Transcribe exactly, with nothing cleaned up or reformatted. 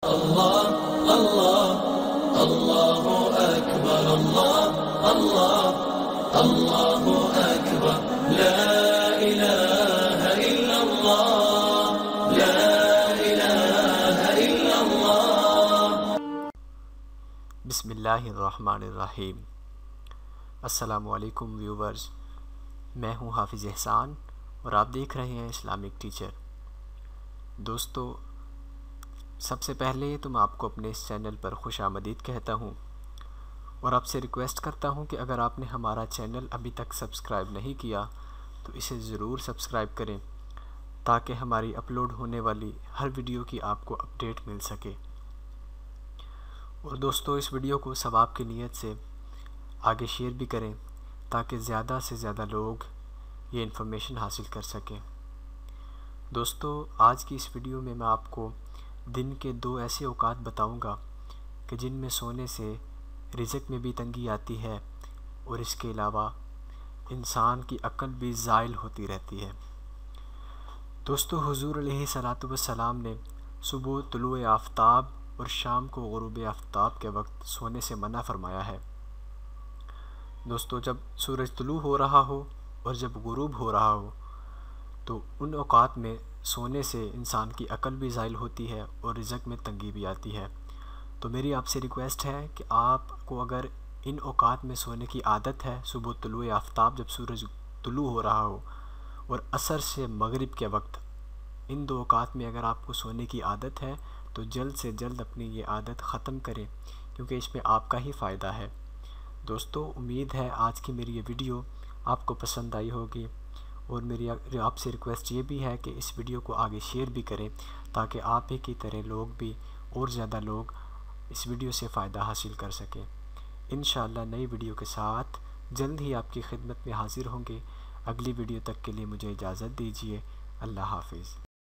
الله الله الله أكبر الله الله الله أكبر لا إله إلا الله لا إله إلا الله। बिस्मिल्लाहिर्रहमानिर्रहीम। अस्सलामुअलैकुम व्यूवर्स, मैं हूं हाफिज़ एहसान और आप देख रहे हैं इस्लामिक टीचर। दोस्तों, सबसे पहले तो मैं आपको अपने इस चैनल पर खुश आमदीद कहता हूं और आपसे रिक्वेस्ट करता हूं कि अगर आपने हमारा चैनल अभी तक सब्सक्राइब नहीं किया तो इसे ज़रूर सब्सक्राइब करें ताकि हमारी अपलोड होने वाली हर वीडियो की आपको अपडेट मिल सके। और दोस्तों, इस वीडियो को सवाब की नीयत से आगे शेयर भी करें ताकि ज़्यादा से ज़्यादा लोग ये इन्फॉर्मेशन हासिल कर सकें। दोस्तों, आज की इस वीडियो में मैं आपको दिन के दो ऐसे औकात बताऊंगा कि जिनमें सोने से रिज़्क़ में भी तंगी आती है और इसके अलावा इंसान की अक्ल भी ज़ाइल होती रहती है। दोस्तों, हुज़ूर अलैहिस्सलातु वस्सलाम ने सुबह तुलूए आफ्ताब और शाम को गुरूब आफ्ताब के वक्त सोने से मना फरमाया है। दोस्तों, जब सूरज तुलू हो रहा हो और जब गुरूब हो रहा हो तो उन औकात में सोने से इंसान की अक्ल भी ज़ाइल होती है और रिज़्क़ में तंगी भी आती है। तो मेरी आपसे रिक्वेस्ट है कि आपको अगर इन औकात में सोने की आदत है, सुबह तुलूए आफ्ताब जब सूरज तुलू हो रहा हो और असर से मगरिब के वक्त, इन दो औकात में अगर आपको सोने की आदत है तो जल्द से जल्द अपनी ये आदत ख़त्म करें क्योंकि इसमें आपका ही फ़ायदा है। दोस्तों, उम्मीद है आज की मेरी ये वीडियो आपको पसंद आई होगी और मेरी आपसे रिक्वेस्ट ये भी है कि इस वीडियो को आगे शेयर भी करें ताकि आप ही की तरह लोग भी और ज़्यादा लोग इस वीडियो से फ़ायदा हासिल कर सकें। इंशाअल्लाह नई वीडियो के साथ जल्द ही आपकी खिदमत में हाजिर होंगे। अगली वीडियो तक के लिए मुझे इजाज़त दीजिए। अल्लाह हाफिज़।